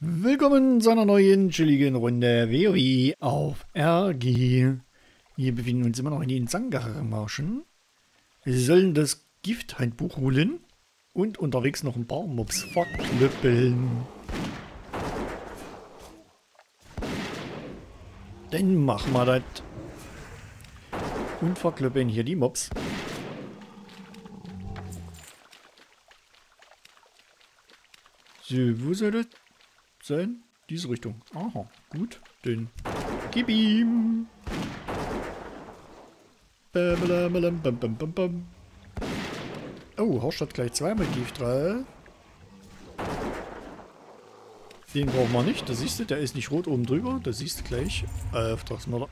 Willkommen zu einer neuen chilligen Runde WoW auf RG. Wir befinden uns immer noch in den Zangar-Marschen. Wir sollen das Gifthandbuch holen und unterwegs noch ein paar Mobs verklüppeln. Dann machen wir das. Und verklüppeln hier die Mobs. So, wo soll das sein? Diese Richtung. Aha, gut. Dann gib ihm. Oh, Horst hat gleich zweimal Gift drauf. Den brauchen wir nicht. Da siehst du, der ist nicht rot oben drüber. Da siehst du gleich. Auftragsmörder.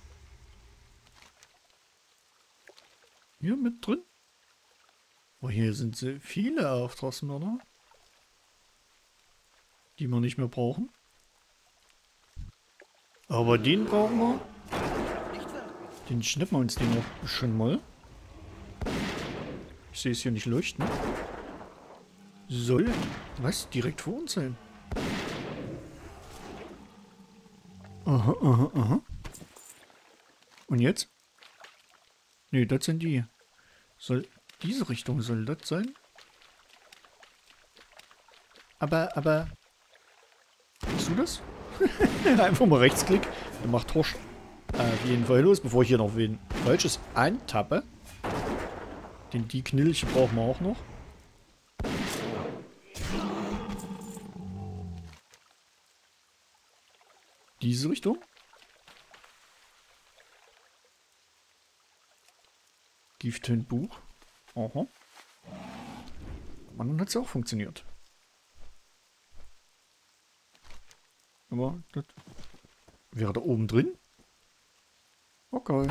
Hier mit drin. Oh, hier sind so viele Auftragsmörder, die wir nicht mehr brauchen. Aber den brauchen wir. Den schnappen wir uns den auch schon mal. Ich sehe es hier nicht leuchten. Soll was direkt vor uns sein? Aha, aha, aha. Und jetzt? Nee, das sind die. Soll diese Richtung soll das sein? Aber siehst du das? Einfach mal Rechtsklick. Dann macht Horst auf jeden Fall los, bevor ich hier noch wen Falsches antappe. Denn die Knilche brauchen wir auch noch. Diese Richtung. Gifthandbuch. Aha. Und dann hat es auch funktioniert. Aber das wäre da oben drin. Okay.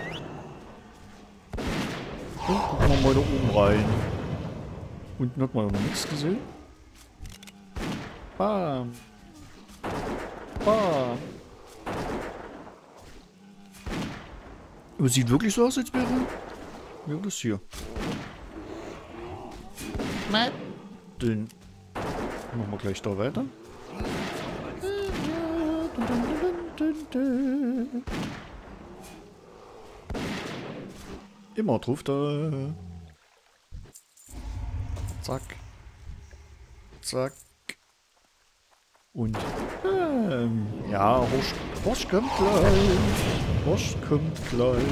Und gucken wir mal da oben rein. Unten hat man noch nichts gesehen. Bam. Bam. Aber sieht wirklich so aus, als wäre das hier. Dann machen wir gleich da weiter. Immer drauf da. Zack. Zack. Und ja, Horst kommt gleich. Horst kommt gleich.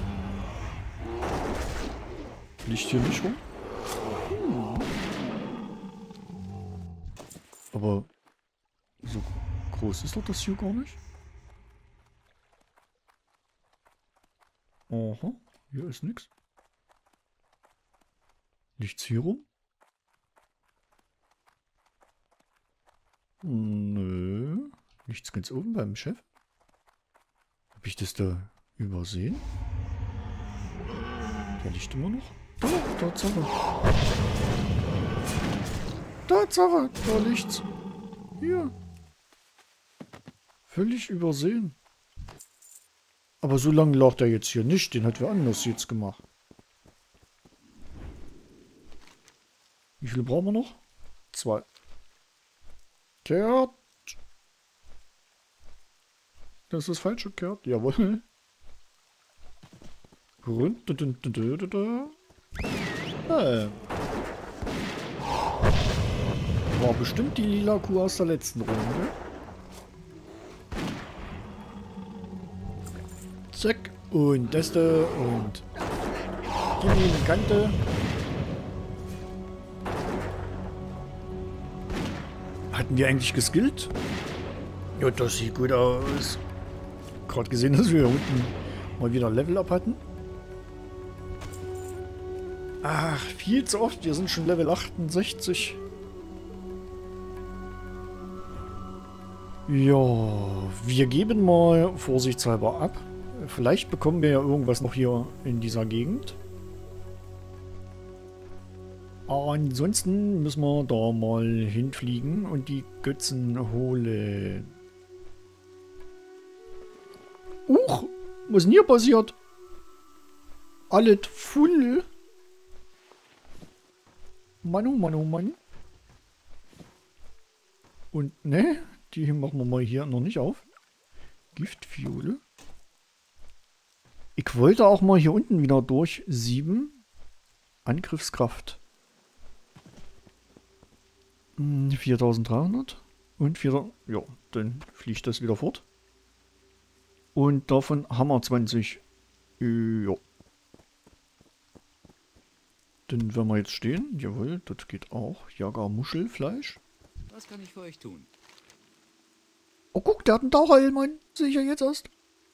Liegt hier nicht rum? Aber so groß ist doch das hier gar nicht. Aha, hier ist nichts. Nichts hier rum? Nö. Nichts ganz oben beim Chef. Hab ich das da übersehen? Der liegt immer noch. Da, Tatsache. Tatsache, da liegt's. Hier. Völlig übersehen. Aber so lange lag der jetzt hier nicht. Den hat wer anders jetzt gemacht. Wie viele brauchen wir noch? 2. Kehrt. Das ist das falsche Kehrt. Jawohl. Rund. War bestimmt die lila Kuh aus der letzten Runde. Zack. Und das da. Und die in Kante. Hatten wir eigentlich geskillt? Ja, das sieht gut aus. Gerade gesehen, dass wir hier unten mal wieder Level-Up hatten. Ach, viel zu oft. Wir sind schon Level 68. Ja, wir geben mal vorsichtshalber ab. Vielleicht bekommen wir ja irgendwas noch hier in dieser Gegend. Ansonsten müssen wir da mal hinfliegen und die Götzen holen. Was ist denn hier passiert? Alles full. Mann, oh Mann, oh Mann. Und, ne, die machen wir mal hier noch nicht auf. Giftfiole. Ich wollte auch mal hier unten wieder durch 7. Angriffskraft. 4300. Und 4. Ja, dann fliegt das wieder fort. Und davon haben wir 20. Ja. Dann werden wir jetzt stehen. Jawohl, das geht auch. Jager Muschelfleisch. Was kann ich für euch tun? Oh, guck, der hat einen Taucherhelm, Mann. Sehe ich ja jetzt erst.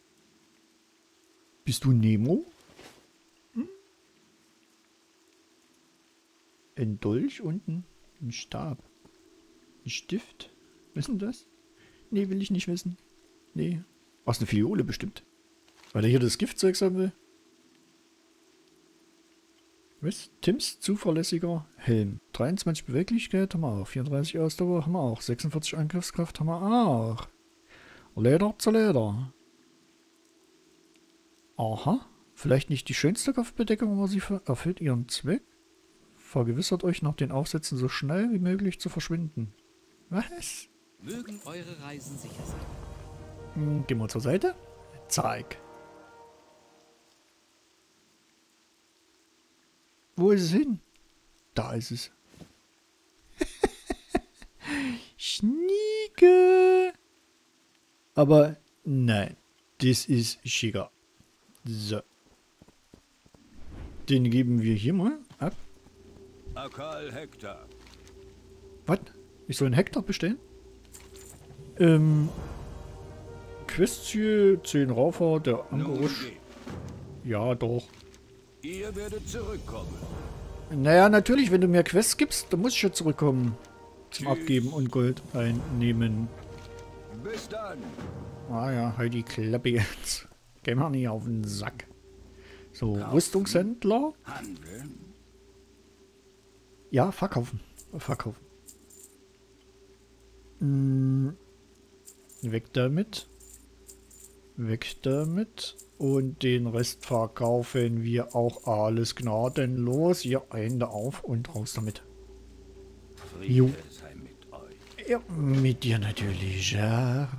Bist du Nemo? Hm? Ein Dolch und ein Stab. Ein Stift. Was ist denn das? Nee, will ich nicht wissen. Nee. Was, eine Fiole bestimmt. Weil er hier das Giftzeugs haben will. Was? Tims zuverlässiger Helm. 23 Beweglichkeit haben wir auch. 34 Ausdauer haben wir auch. 46 Angriffskraft haben wir auch. Leder zu Leder. Aha. Vielleicht nicht die schönste Kopfbedeckung, aber sie erfüllt ihren Zweck. Vergewissert euch nach den Aufsätzen so schnell wie möglich zu verschwinden. Was? Mögen eure Reisen sicher sein. Gehen wir zur Seite. Zeig. Wo ist es hin? Da ist es. Schnieke. Aber nein, das ist schicker. So. Den geben wir hier mal ab. Akal Hektar. Was? Ich soll einen Hektar bestellen? Questziel 10 Raufer, der Angerusch. Ja, doch. Ihr werdet zurückkommen. Naja, natürlich, wenn du mir Quests gibst, dann muss ich ja zurückkommen. Zum Tschüss. Abgeben und Gold einnehmen. Bis dann. Ah ja, halt die Klappe jetzt. Gehen wir nicht auf den Sack. So, Rüstungshändler. Handeln. Ja, verkaufen. Verkaufen. Weg damit. Weg damit. Und den Rest verkaufen wir auch alles gnadenlos. Hier, Hände auf und raus damit. Jo. Friede sei mit euch. Ja, mit dir natürlich, ja.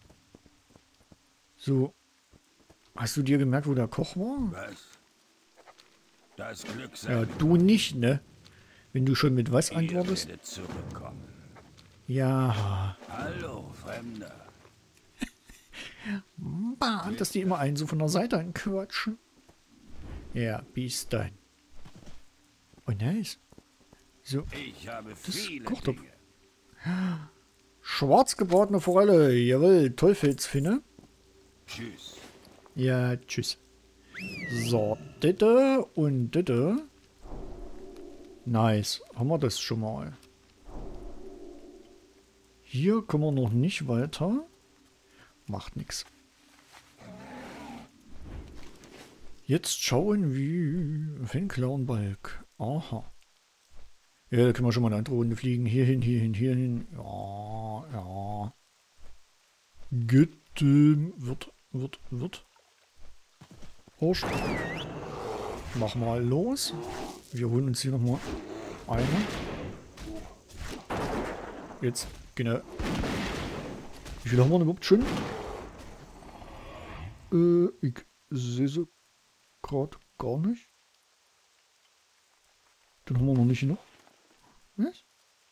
So. Hast du dir gemerkt, wo der Koch war? Was? Das Glück sei Ja, mit du nicht, ne? Wenn du schon mit was Ihr antwortest? werdet zurückkommen. Ja. Hallo, Fremder. Bah, dass die immer einen so von der Seite anquatschen. Ja, bis dann. Oh, nice. So, Ich habe Das viele kocht doch. Dinge. schwarz gebratene Forelle. Jawohl, Teufelsfinne. Tschüss. Ja, tschüss. So, ditte und ditte. Nice. Haben wir das schon mal. Hier kommen wir noch nicht weiter. Macht nichts. Jetzt schauen wir. Fenclown-Balk. Aha. Ja, da können wir schon mal eine andere Runde fliegen. Hierhin, hierhin, hierhin. Ja, ja. Gut. Wird. Horst. Mach mal los. Wir holen uns hier nochmal eine. Jetzt, genau. Wie viele haben wir denn überhaupt schon? Ich sehe sie gerade gar nicht. Dann haben wir noch nicht genug. Was?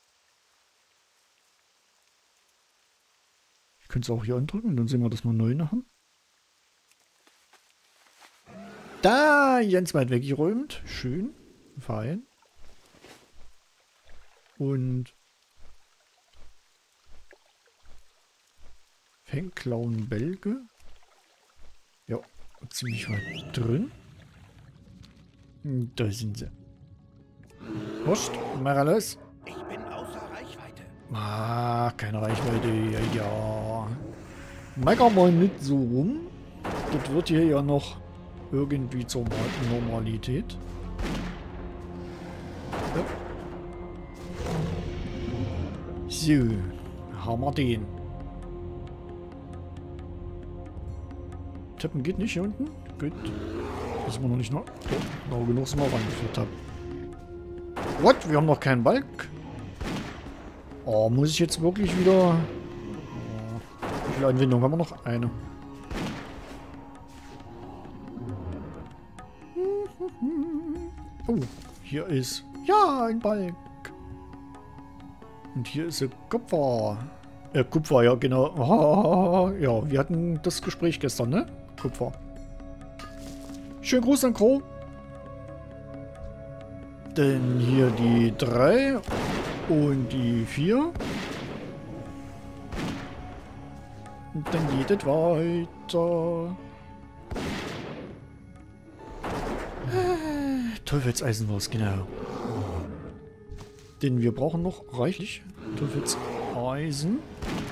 Ich könnte es auch hier andrücken, dann sehen wir, dass wir 9 haben. Da, ganz weit weggeräumt. Schön. Fein. Und Fenclown Belge. Ja, ziemlich weit drin. Da sind sie. Horst, mach alles. Ich bin außer Reichweite. Ah, keine Reichweite. Ja, ja. Mecker mal nicht so rum. Das wird hier ja noch irgendwie zur Normalität. Ja. So, haben wir den. Tippen geht nicht hier unten. Gut. Müssen wir noch nicht noch. Oh, noch genug sind wir rangeführt haben. What? Wir haben noch keinen Balk? Oh, muss ich jetzt wirklich wieder... Oh. Wie viele Anwendungen haben wir noch? Eine. Oh, hier ist... Ja, ein Balk. Und hier ist Kupfer. Kupfer, ja, genau. Oh, ja, wir hatten das Gespräch gestern, ne? Kupfer. Schönen Gruß an Crow. Denn hier die 3 und die 4. Und dann geht es weiter. Teufelseisenwurst, genau. Denn wir brauchen noch reichlich Teufelseisen.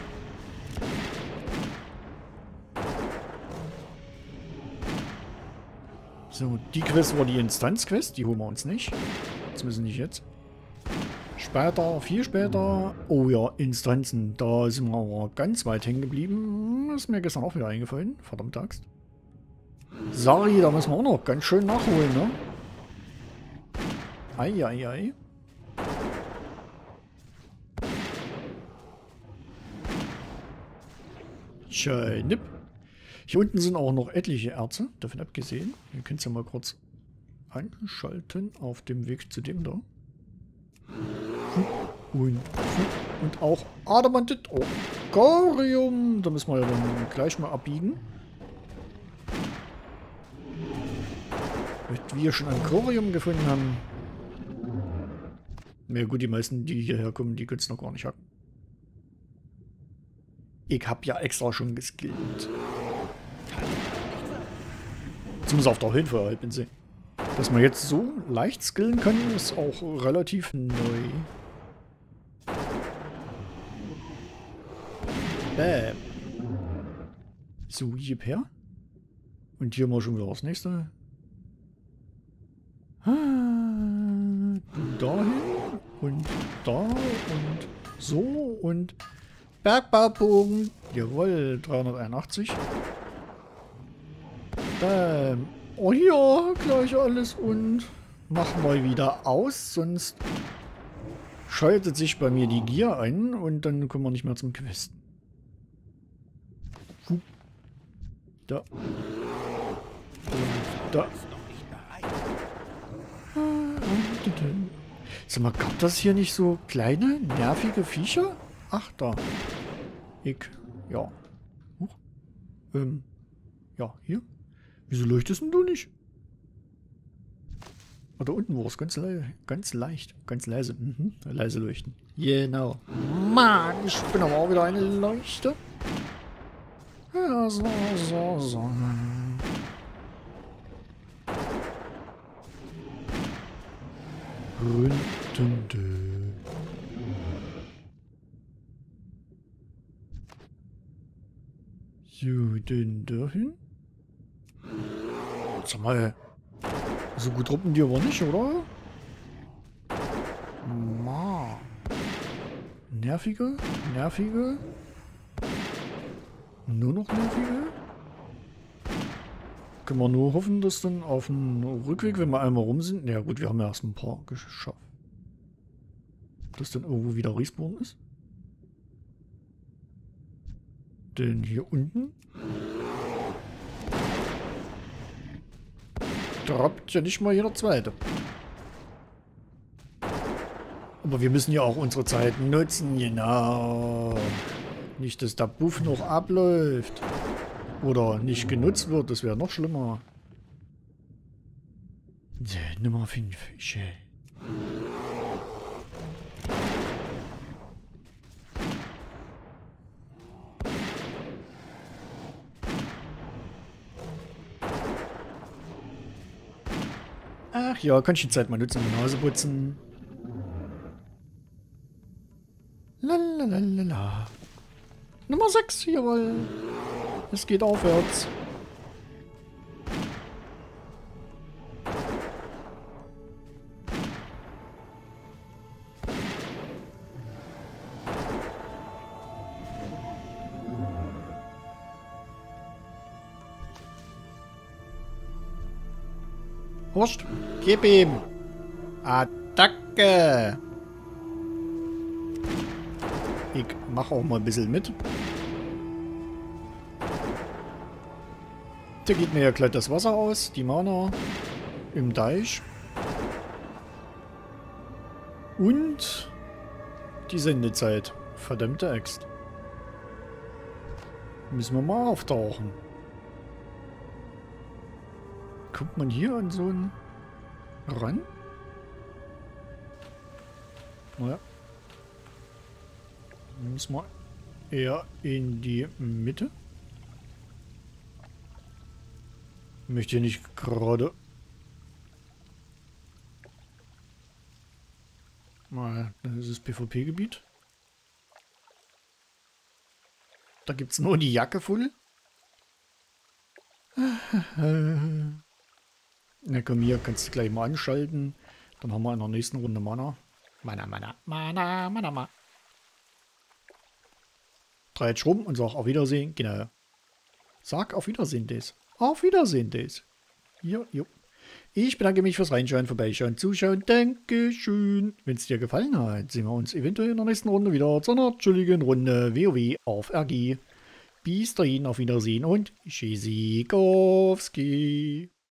So, die Quest war die Instanzquest. Die holen wir uns nicht. Zumindest nicht jetzt. Später, viel später. Oh ja, Instanzen. Da sind wir aber ganz weit hängen geblieben. Das ist mir gestern auch wieder eingefallen. Verdammte Axt. Sari, da müssen wir auch noch ganz schön nachholen, ne? Eieiei. Schnipp. Hier unten sind auch noch etliche Erze, davon abgesehen. Ihr könnt es ja mal kurz anschalten auf dem Weg zu dem da. Und auch Adamantit. Oh, Corium. Da müssen wir ja dann gleich mal abbiegen. Weil wir schon ein Corium gefunden haben. Na gut, die meisten, die hierher kommen, die können es noch gar nicht hacken. Ich habe ja extra schon geskillt. Zumindest auf der Hilfe halt, bin sie. Dass man jetzt so leicht skillen kann, ist auch relativ neu. Bäm. So, gib her. Und hier mal schon wieder das nächste. Dahin und da und so und Bergbaupunkt. Jawohl, 381. Oh ja, gleich alles und mach mal wieder aus, sonst schaltet sich bei mir die Gier ein und dann kommen wir nicht mehr zum Quest. Da. Und da. Sag mal, gab das hier nicht so kleine, nervige Viecher? Ach, da. Ja. Huch. Ja, hier. Wieso leuchtest denn du nicht? Ah, da unten war es ganz leicht. Ganz leise. Leise leuchten. Genau. Mann, ich bin aber auch wieder eine Leuchte. Ja, so. So, denn dahin. Sag mal, so gut ruppen die aber nicht, oder? Ma. Nervige? Nur noch nervige? Können wir nur hoffen, dass dann auf dem Rückweg, wenn wir einmal rum sind, ja gut, wir haben ja erst ein paar geschafft. Dass dann irgendwo wieder Respawn ist. Denn hier unten droppt ja nicht mal jeder zweite. Aber wir müssen ja auch unsere Zeit nutzen, genau. Nicht, dass der Buff noch abläuft. Oder nicht genutzt wird, das wäre noch schlimmer. So, Nummer 5. Schön. Ach ja, kann ich die Zeit mal nutzen, die Nase putzen. Lalalala. Nummer 6, jawohl. Es geht aufwärts. Wurscht, gib ihm. Attacke. Ich mache auch mal ein bisschen mit. Da geht mir ja gleich das Wasser aus, die Mana im Deich. Und die Sendezeit. Verdammte Axt. Müssen wir mal auftauchen. Kommt man hier an so einen ran? Naja. Dann müssen wir eher in die Mitte. Möchte nicht gerade... Mal, das ist das PvP-Gebiet. Da gibt es nur die Jacke voll. Na komm, hier kannst du gleich mal anschalten. Dann haben wir in der nächsten Runde Mana. Mana. Dreh jetzt rum und sag auf Wiedersehen. Genau. Sag auf Wiedersehen, Des. Auf Wiedersehen, Des. Hier, jo. Ich bedanke mich fürs Reinschauen, Vorbeischauen, Zuschauen. Dankeschön. Wenn es dir gefallen hat, sehen wir uns eventuell in der nächsten Runde wieder zu einer chilligen Runde WoW auf RG. Bis dahin, auf Wiedersehen und Tschüssikowski.